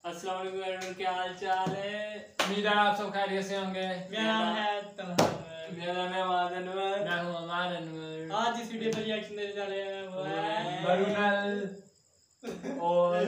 अस्सलाम वालेकुम एवरीवन, क्या हाल चाल है? उम्मीद है आप सब खैरियत से होंगे। मेरा नाम है तलहान। मेरा नाम है अमाद अनवर। मैं हूं अमाद अनवर। आज इस वीडियो पर रिएक्शन देने जा रहे हैं वो है वरुणल और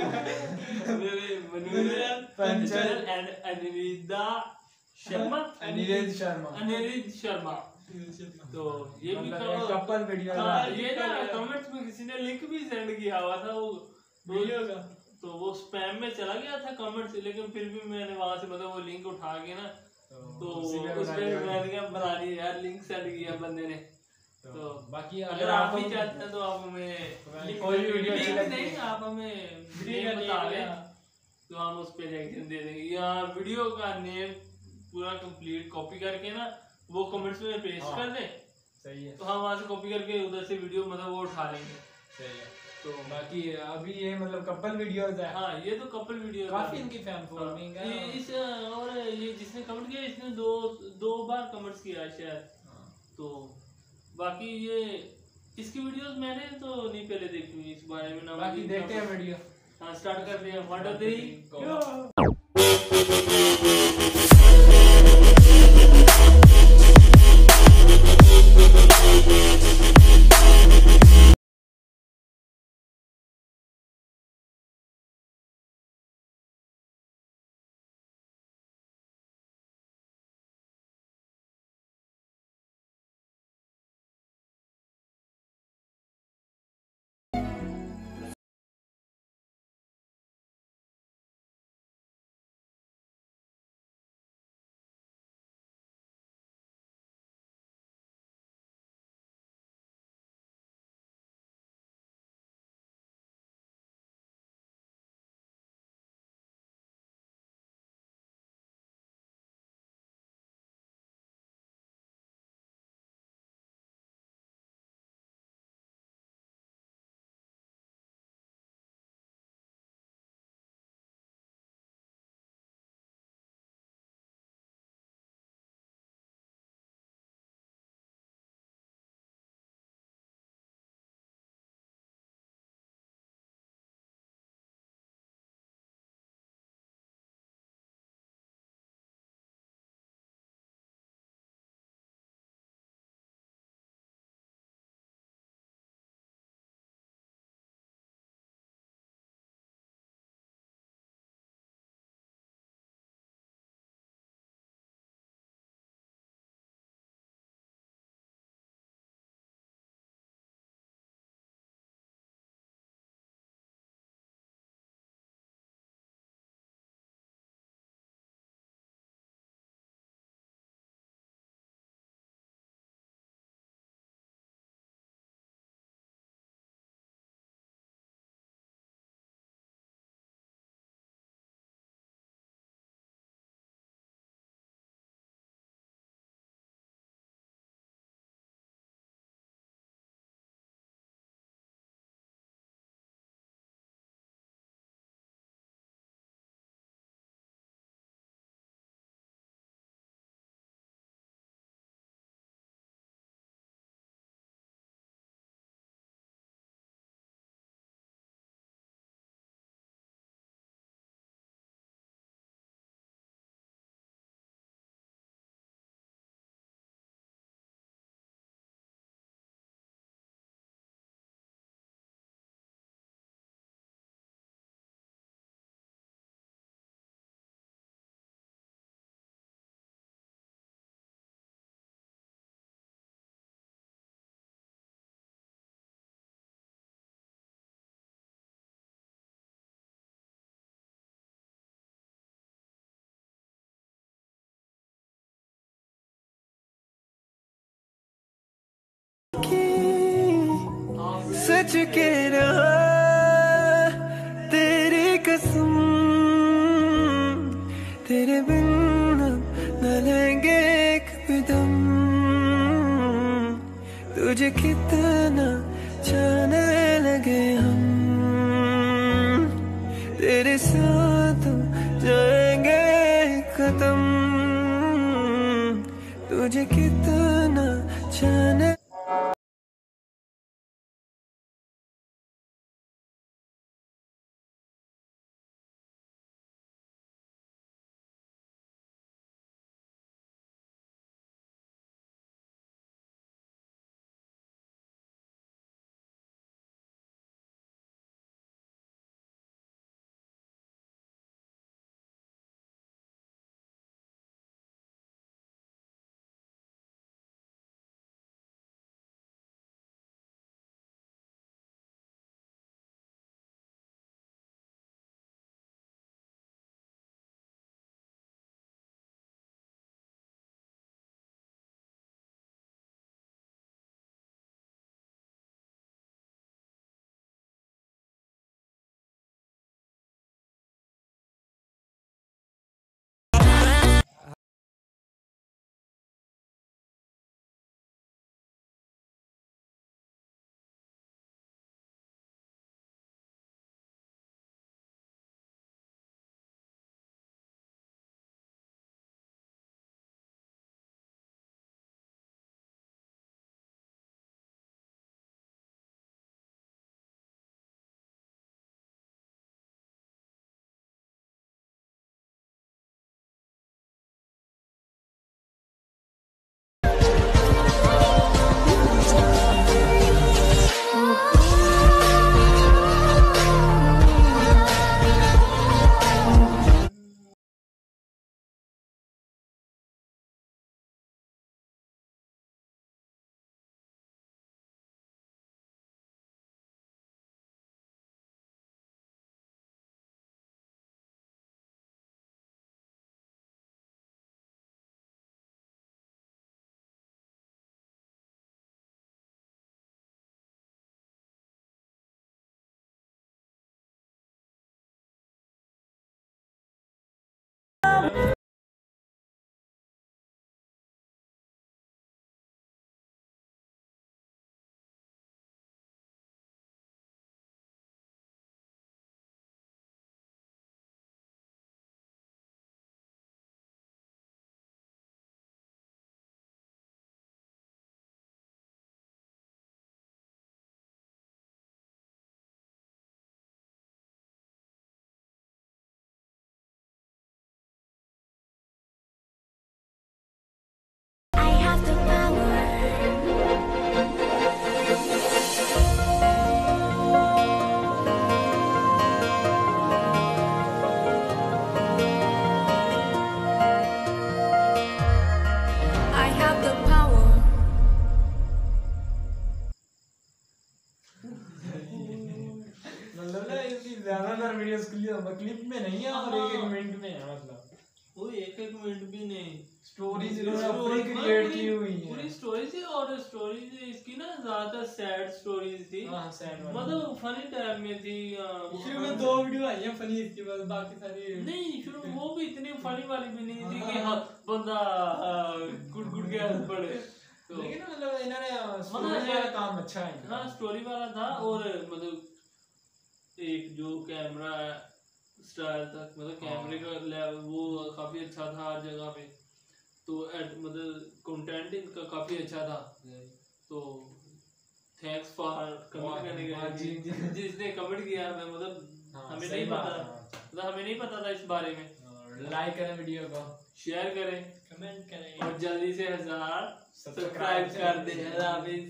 पंचल एंड अनिरुद्धा शर्मा। अनिरुद्ध शर्मा। अनिरुद्ध शर्मा। तो ये भी कपल वीडियो। ये ना कमेंट्स में किसी ने लिंक भी सेंड किया हुआ था वो वीडियो का, तो वो स्पैम में चला गया था कमेंट से, लेकिन फिर भी मैंने वहां से मतलब वो लिंक उठा के ना तो उस पे मैंने क्या बना दी यार, लिंक सेंड किया बंदे ने। तो बाकी अगर आप भी चाहते हैं तो आप हमें कोई भी वीडियो अच्छी लगती नहीं, आप हमें वीडियो बता दें तो हम उस पे रिएक्शन दे देंगे, या वीडियो का नेम पूरा कंप्लीट कॉपी करके ना वो कमेंट्स में पेस्ट कर दें। सही है। तो हम वहां से कॉपी करके उधर से वीडियो मतलब वो उठा लेंगे। सही है। तो बाकी अभी ये मतलब कपल वीडियोस है। हाँ, ये तो कपल वीडियो काफी इनकी फैन फॉलोइंग है। ये इस और ये जिसने कमेंट किया इसने दो बार कमेंट्स किया शायद। तो बाकी ये इसकी वीडियोस मैंने तो नहीं पहले देखी हुई इस बारे में ना। बाकी देखते हैं वीडियो। हाँ, स्टार्ट करते हैं। 1 2 3 गो। सच कह रहा तेरी कसम, तेरे बिन न लेंगे एक भी दम। तुझे कितना जाने लगे हम, तेरे साथ जाएंगे खत्म। तुझे कितना जाने नहीं है और एक मिनट में है, मतलब वो एक मिनट भी नहीं, स्टोरीज इन्होंने क्रिएट की हुई है पूरी स्टोरीज है। और स्टोरीज इसकी ना ज्यादा सैड स्टोरीज थी, हाँ सैड मतलब फनी टाइप में थी। शुरू में 2 वीडियो आई हैं फनी, इसके बाद बाकी सारी नहीं, शुरू में वो भी इतनी फनी वाली भी नहीं थी कि हाँ बंदा गुड़ के हंस पड़े। तो लेकिन मतलब इन्होंने स्टोरी वाला काम अच्छा है। हाँ स्टोरी वाला था, और मतलब एक जो कैमरा स्टाइल था, मतलब कैमरे का लेवल वो काफी अच्छा था हर जगह पे। तो मतलब कंटेंट इनका काफी अच्छा था। तो थैंक्स फॉर कमेंट करने के लिए, जिसने कमेंट किया। मैं मतलब हमें नहीं पता, मतलब हमें नहीं पता था इस बारे में। लाइक करें वीडियो को, शेयर करें, कमेंट करें और जल्दी से 1000 सब्सक्राइब कर दें।